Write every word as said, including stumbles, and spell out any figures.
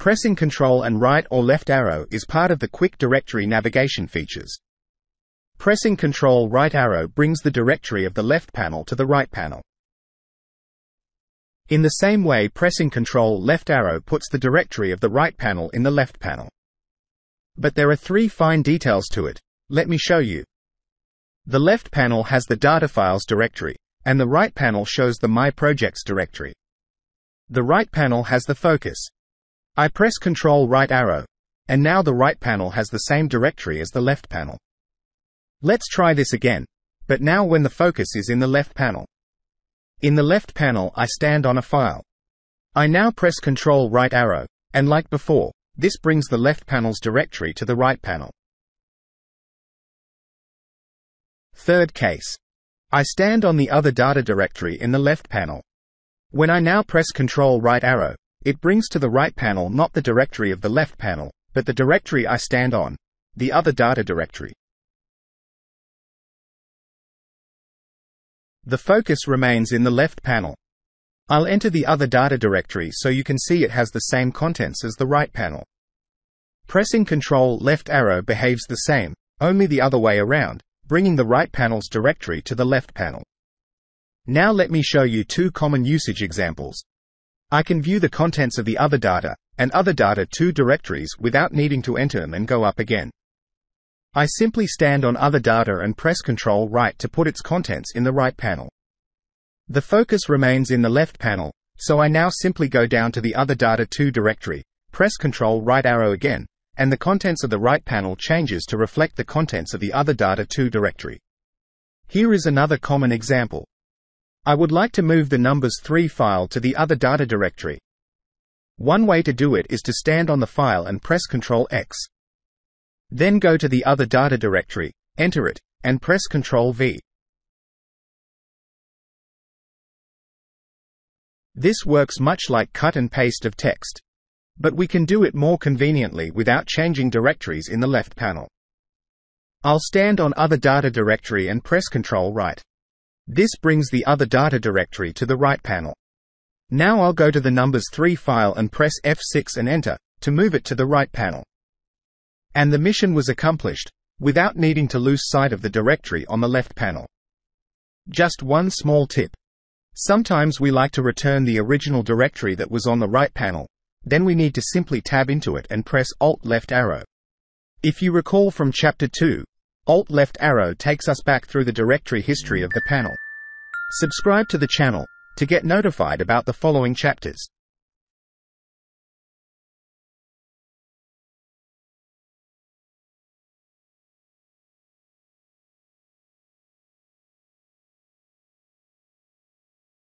Pressing Control and right or left arrow is part of the quick directory navigation features. Pressing Control right arrow brings the directory of the left panel to the right panel. In the same way, pressing Control left arrow puts the directory of the right panel in the left panel. But there are three fine details to it. Let me show you. The left panel has the data files directory, and the right panel shows the My Projects directory. The right panel has the focus. I press Control right arrow, and now the right panel has the same directory as the left panel. Let's try this again, but now when the focus is in the left panel. In the left panel, I stand on a file. I now press Control right arrow, and like before, this brings the left panel's directory to the right panel. Third case. I stand on the other data directory in the left panel. When I now press Control right arrow, it brings to the right panel not the directory of the left panel, but the directory I stand on, the other data directory. The focus remains in the left panel. I'll enter the other data directory so you can see it has the same contents as the right panel. Pressing Control left arrow behaves the same, only the other way around, bringing the right panel's directory to the left panel. Now let me show you two common usage examples. I can view the contents of the other data and other data two directories without needing to enter them and go up again. I simply stand on other data and press Control right to put its contents in the right panel. The focus remains in the left panel, so I now simply go down to the other data two directory, press Control right arrow again, and the contents of the right panel changes to reflect the contents of the other data two directory. Here is another common example. I would like to move the numbers three file to the other data directory. One way to do it is to stand on the file and press Control X. Then go to the other data directory, enter it, and press Control V. This works much like cut and paste of text. But we can do it more conveniently without changing directories in the left panel. I'll stand on other data directory and press Control right. This brings the other data directory to the right panel. Now I'll go to the numbers three file and press F six and enter, to move it to the right panel. And the mission was accomplished, without needing to lose sight of the directory on the left panel. Just one small tip. Sometimes we like to return the original directory that was on the right panel. Then we need to simply tab into it and press Alt left arrow. If you recall from Chapter two, Alt left arrow takes us back through the directory history of the panel. Subscribe to the channel to get notified about the following chapters.